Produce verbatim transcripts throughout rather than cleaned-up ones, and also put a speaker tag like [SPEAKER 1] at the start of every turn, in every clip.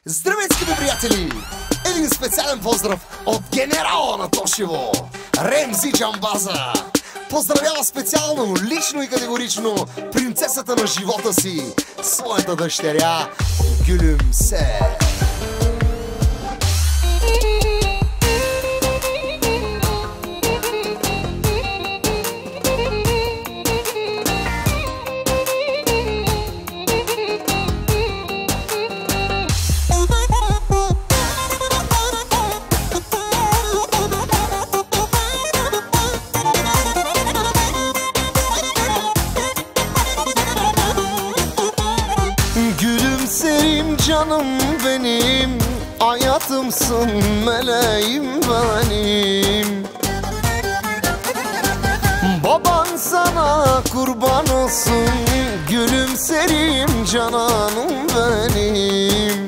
[SPEAKER 1] Здравейте, скъпи приятели! Един специален поздрав от генерала на Тошево, Ремзи Джамбаза. Поздравява специално, лично и категорично принцесата на живота си, своята дъщеря Гюлümse. Gülümserim canım benim, hayatımsın, meleğim benim. Baban sana kurban olsun, gülümserim cananım benim.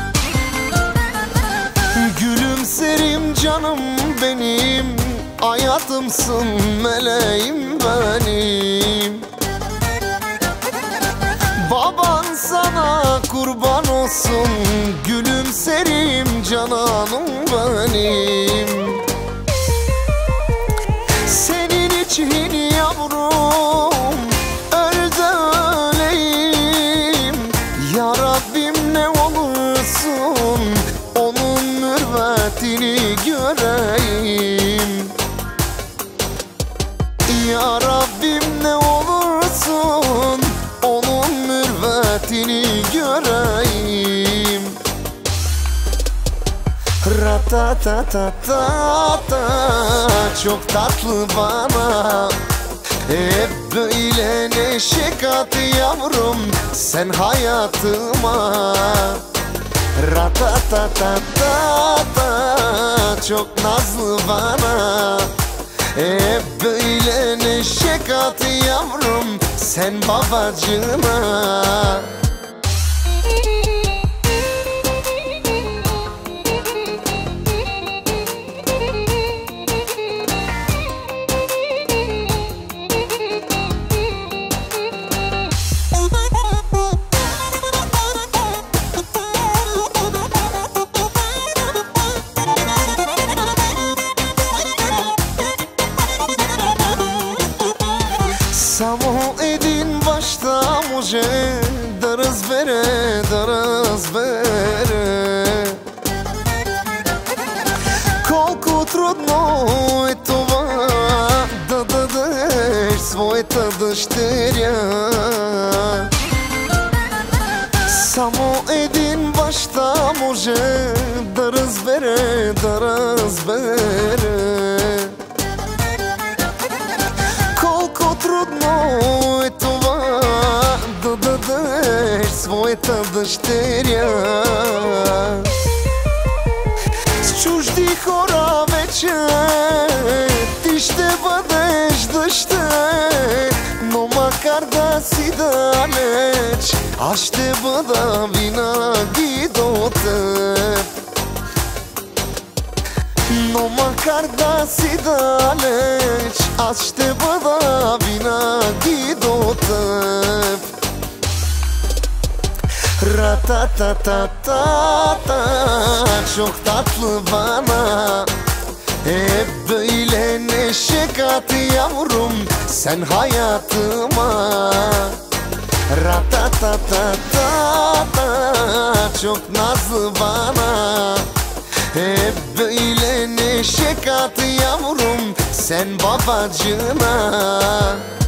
[SPEAKER 1] Gülümserim canım benim, hayatımsın, meleğim benim. Baban sana kurban olsun, gülümserim cananım benim. Senin için yavrum öl de öleyim, ya Rabbim ne olursun onun mürvetini göreyim. Ya Rabbim ne olursun onun mürvetini göreyim. Ratatatatata, çok tatlı bana, hep böyle neşe kat yavrum sen hayatıma. Ratatatatata, çok nazlı bana, hep böyle neşe kat yavrum sen babacığına. Samo един баща може да разбере, да разбере колко трудно е това да дадеш своята дъщеря. Само един баща може да разбере, да разбере колко трудно е това да дадеш своята дъщеря. С чужди хора вече ти ще бъдеш дъщеря, но макар да си далеч, аз ще бъда винаги до теб. Но макар да си далеч, аз ще бъда винаги до теб. Ратататата, çok tatlı bana, hep böyle neşe kat yavrum sen hayatıma. Ratatatata, çok nazlı bana, hep böyle neşe kat yavrum sen babacığına.